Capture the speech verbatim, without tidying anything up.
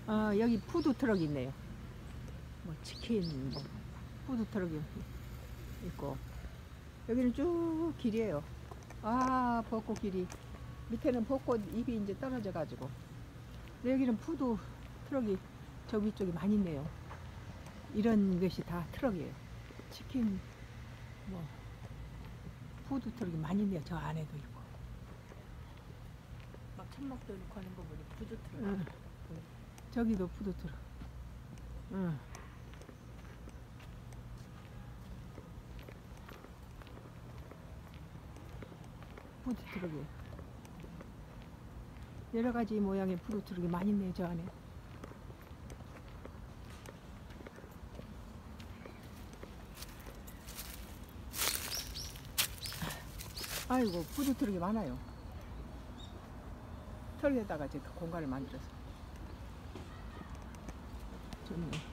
아, 여기 푸드 트럭이 있네요. 뭐 치킨, 뭐 푸드 트럭이 있고, 여기는 쭉 길이에요. 아, 벚꽃 길이. 밑에는 벚꽃 잎이 이제 떨어져 가지고. 여기는 푸드 트럭이 저 위쪽에 많이 있네요. 이런 것이 다 트럭이에요. 치킨, 뭐 푸드 트럭이 많이 있네요. 저 안에도 있고. 막 천막도 놓고 하는 거 보니 푸드트럭. 응. 저기도 푸드 트럭. 응. 푸드 트럭이 여러 가지 모양의 푸드 트럭이 많이 있네요. 저 안에. 아이고, 푸드 트럭이 많아요. 털에다가 이제 공간을 만들어서 좋네요.